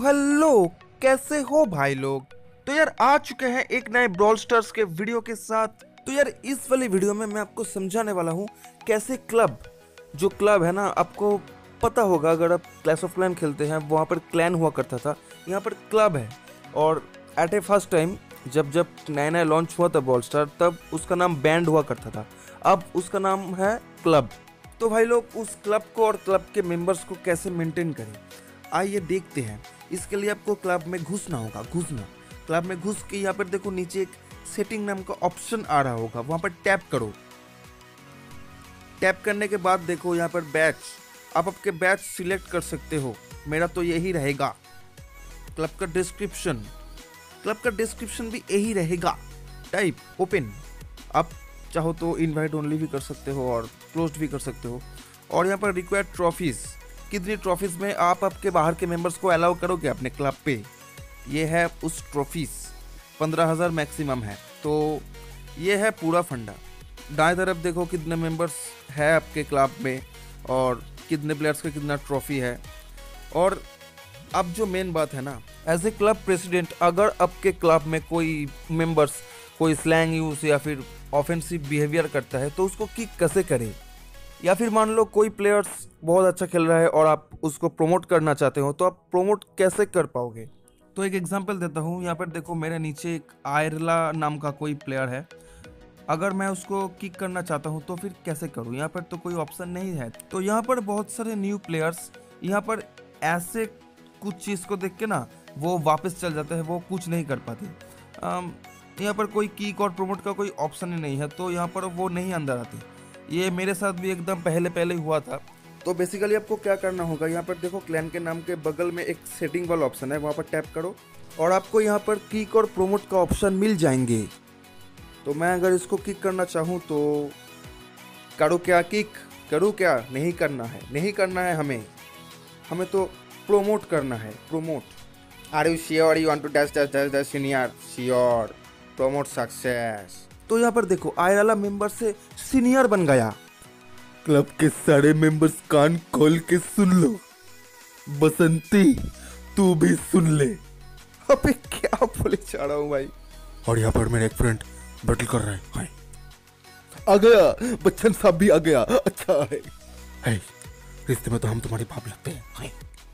Hello, कैसे हो भाई लोग। तो यार आ चुके हैं एक नए ब्रॉल स्टार्स के वीडियो के साथ। तो यार इस वाली वीडियो में मैं आपको समझाने वाला हूँ कैसे जो क्लब है ना, आपको पता होगा अगर आप क्लैश ऑफ क्लैन खेलते हैं, वहाँ पर क्लैन हुआ करता था, यहाँ पर क्लब है। और एट ए फर्स्ट टाइम जब नया नया लॉन्च हुआ था ब्रॉल स्टार, तब उसका नाम बैंड हुआ करता था, अब उसका नाम है क्लब। तो भाई लोग उस क्लब को और क्लब के मेंबर्स को कैसे मेंटेन करें, आइए देखते हैं। इसके लिए आपको क्लब में घुसना होगा। क्लब में घुस के यहाँ पर देखो नीचे एक सेटिंग नाम का ऑप्शन आ रहा होगा, वहाँ पर टैप करो। टैप करने के बाद देखो यहाँ पर बैच, आप आपके बैच सिलेक्ट कर सकते हो। मेरा तो यही रहेगा। क्लब का डिस्क्रिप्शन भी यही रहेगा। Type open. आप चाहो तो इनवाइट ओनली भी कर सकते हो और क्लोज्ड भी कर सकते हो। और यहाँ पर रिक्वायर्ड ट्रॉफीज, कितनी ट्रॉफीज में आप आपके बाहर के मेंबर्स को अलाउ करोगे अपने क्लब पे, ये है उस ट्रॉफीज। 15,000 मैक्सिमम है। तो ये है पूरा फंडा। दाएं तरफ देखो कितने मेंबर्स है आपके क्लब में और कितने प्लेयर्स का कितना ट्रॉफी है। और अब जो मेन बात है ना, एज ए क्लब प्रेसिडेंट, अगर आपके क्लब में कोई मेंबर्स कोई स्लैंग यूज या फिर ऑफेंसिव बिहेवियर करता है तो उसको किक कैसे करें। या फिर मान लो कोई प्लेयर्स बहुत अच्छा खेल रहा है और आप उसको प्रमोट करना चाहते हो, तो आप प्रमोट कैसे कर पाओगे। तो एक एग्जांपल देता हूँ। यहाँ पर देखो मेरे नीचे एक आयरला नाम का कोई प्लेयर है। अगर मैं उसको किक करना चाहता हूँ तो फिर कैसे करूँ, यहाँ पर तो कोई ऑप्शन नहीं है। तो यहाँ पर बहुत सारे न्यू प्लेयर्स यहाँ पर ऐसे कुछ चीज़ को देख के ना वो वापस चल जाते हैं, वो कुछ नहीं कर पाते। यहाँ पर कोई किक और प्रमोट का कोई ऑप्शन ही नहीं है, तो यहाँ पर वो नहीं अंदर आते। ये मेरे साथ भी एकदम पहले हुआ था। तो बेसिकली आपको क्या करना होगा, यहाँ पर देखो क्लैन के नाम के बगल में एक सेटिंग वाला ऑप्शन है, वहाँ पर टैप करो और आपको यहाँ पर किक और प्रमोट का ऑप्शन मिल जाएंगे। तो मैं अगर इसको किक करना चाहूँ तो करूँ क्या, किक करूँ क्या, नहीं करना है हमें तो प्रोमोट करना है। Promote. Are you sure you want to dash dash dash dash senior, sure, promote success. तो यहाँ पर देखो आय वाला मेंबर से सीनियर बन गया। क्लब के सारे मेंबर्स कान खोल के सुन लो। बसंती तू भी सुन ले। अबे क्या बोले जा रहा हूँ भाई। और यहाँ पर मेरा एक फ्रेंड बैटल कर रहा है। हाय आ गया, बच्चन साहब भी आ गया। अच्छा है। हाय रिश्ते में तो हम तुम्हारे बाप लगते हैं। हाय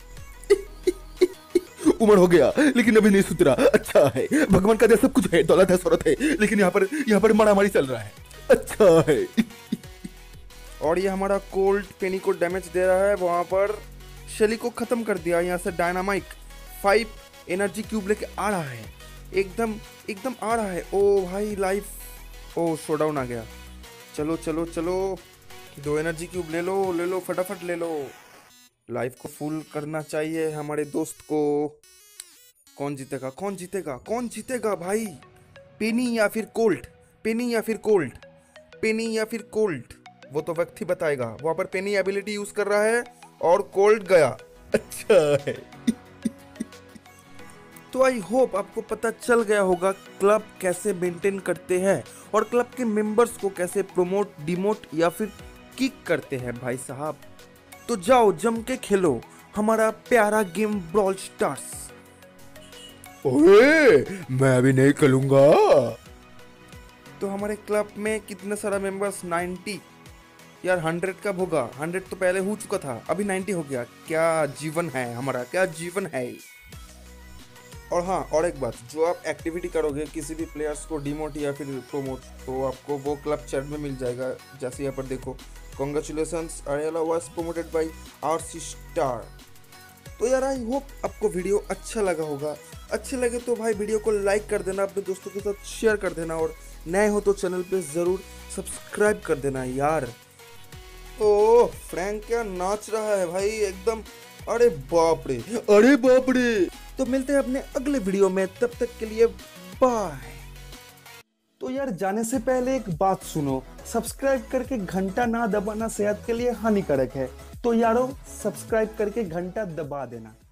उम्र हो गया लेकिन अभी नहीं सुधरा। अच्छा है, भगवान का दिया सब कुछ है, दौलत है, शौहरत है, लेकिन यहाँ पर मारामारी चल रहा है। अच्छा है। और ये हमारा कोल्ड पेनी को डैमेज दे रहा है। वहां पर शेली को खत्म कर दिया। यहाँ से डायनामाइट 5 एनर्जी क्यूब लेके आ रहा है। एकदम आ रहा है। ओ भाई लाइफ, ओ शोडाउन आ गया। चलो 2 एनर्जी क्यूब ले लो, फटाफट ले लो। लाइफ को फुल करना चाहिए हमारे दोस्त को। कौन जीतेगा भाई। पेनी या फिर कोल्ड, वो तो वक्त ही बताएगा। वहां पर पेनी एबिलिटी यूज कर रहा है और कोल्ड गया। अच्छा है। तो आई होप आपको पता चल गया होगा क्लब कैसे मेंटेन करते हैं और क्लब के मेंबर्स को कैसे प्रमोट, डिमोट या फिर किक करते हैं भाई साहब। तो जाओ जम के खेलो हमारा प्यारा गेम ब्रॉल स्टार्स। ओए मैं भी नहीं खेलूंगा। तो हमारे क्लब में कितने सारा मेंबर्स, 90 यार। 100 कब होगा, 100 तो पहले हो चुका था, अभी 90 हो गया। क्या जीवन है हमारा, क्या जीवन है। और हाँ, और एक बात, जो आप एक्टिविटी करोगे किसी भी प्लेयर्स को डिमोट या फिर प्रोमोट, तो आपको वो क्लब चैट में मिल जाएगा। जैसे यहाँ पर देखो, कॉन्ग्रेचुलेसन्स अरेला was promoted by RC star. तो यार आई होप आपको वीडियो अच्छा लगा होगा। अच्छे लगे तो भाई वीडियो को लाइक कर देना, अपने दोस्तों के साथ शेयर कर देना, और नए हो तो चैनल पे ज़रूर सब्सक्राइब कर देना यार। ओह फ्रैंक क्या नाच रहा है भाई एकदम। अरे बाप रे। तो मिलते हैं अपने अगले वीडियो में, तब तक के लिए बाय। तो यार जाने से पहले एक बात सुनो, सब्सक्राइब करके घंटा ना दबाना सेहत के लिए हानिकारक है। तो यारो सब्सक्राइब करके घंटा दबा देना।